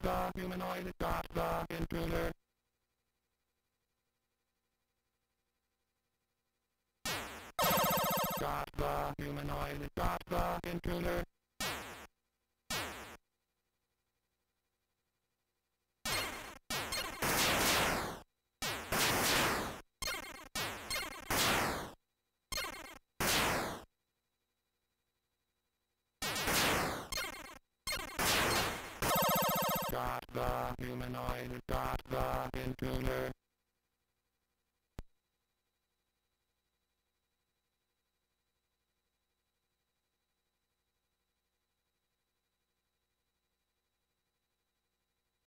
the humanoid, got the intruder. Got the humanoid, got the intruder. Got the humanoid, got the intruder.